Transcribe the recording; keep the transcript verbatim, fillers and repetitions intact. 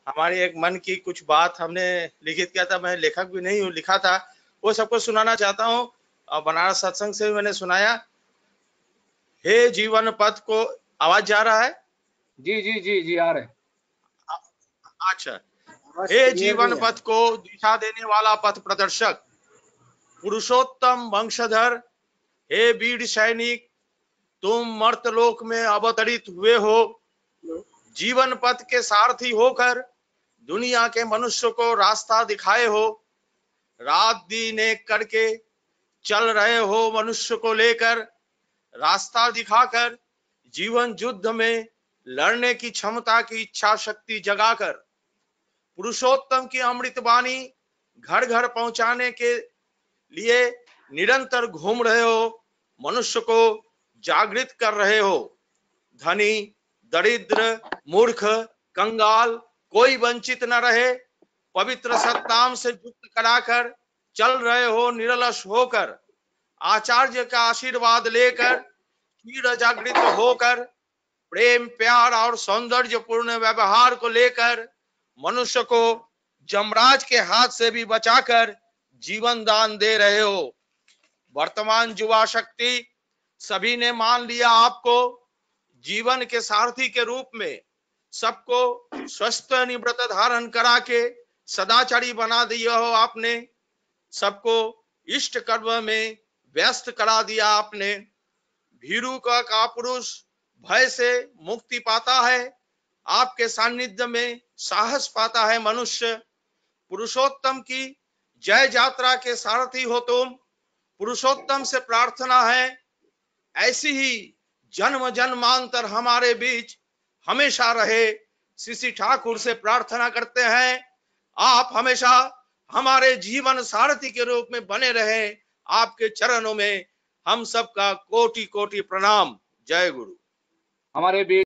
हमारी एक मन की कुछ बात हमने लिखित किया था, मैं लेखक भी नहीं हूँ, लिखा था, वो सबको सुनाना चाहता हूँ। और बनारस सत्संग से भी मैंने सुनाया। हे जीवन पथ को, आवाज जा रहा है? जी जी जी जी आ रहे। अच्छा। हे जीवन पथ को दिशा देने वाला पथ प्रदर्शक, पुरुषोत्तम वंशधर, हे वीर सैनिक, तुम मर्तलोक में अवतरित हुए हो। जीवन पथ के सारथी होकर दुनिया के मनुष्य को रास्ता दिखाए हो। रात दिन एक करके चल रहे हो मनुष्य को लेकर, रास्ता दिखाकर जीवन युद्ध में लड़ने की क्षमता की इच्छा शक्ति जगाकर। पुरुषोत्तम की अमृत वाणी घर घर पहुंचाने के लिए निरंतर घूम रहे हो, मनुष्य को जागृत कर रहे हो। धनी, दरिद्र, मूर्ख, कंगाल, कोई वंचित न रहे, पवित्र सत्नाम से युक्त कराकर चल रहे हो निरलस होकर। आचार्य का आशीर्वाद लेकर क्षीर जागृत होकर, प्रेम प्यार और सौंदर्यपूर्ण व्यवहार को लेकर मनुष्य को जमराज के हाथ से भी बचाकर जीवन दान दे रहे हो। वर्तमान युवा शक्ति सभी ने मान लिया आपको जीवन के सारथी के रूप में। सबको स्वस्थ निव्रत धारण करा के सदाचारी बना दिया हो आपने। सबको इष्ट कर्म में व्यस्त करा दिया आपने। भीरू का कापुरुष भय से मुक्ति पाता है, आपके सानिध्य में साहस पाता है मनुष्य। पुरुषोत्तम की जय यात्रा के सारथी हो तुम। पुरुषोत्तम से प्रार्थना है, ऐसी ही जन्म जन्मांतर हमारे बीच हमेशा रहे। श्री ठाकुर से प्रार्थना करते हैं, आप हमेशा हमारे जीवन सारथी के रूप में बने रहे। आपके चरणों में हम सबका कोटि कोटि प्रणाम। जय गुरु। हमारे बीच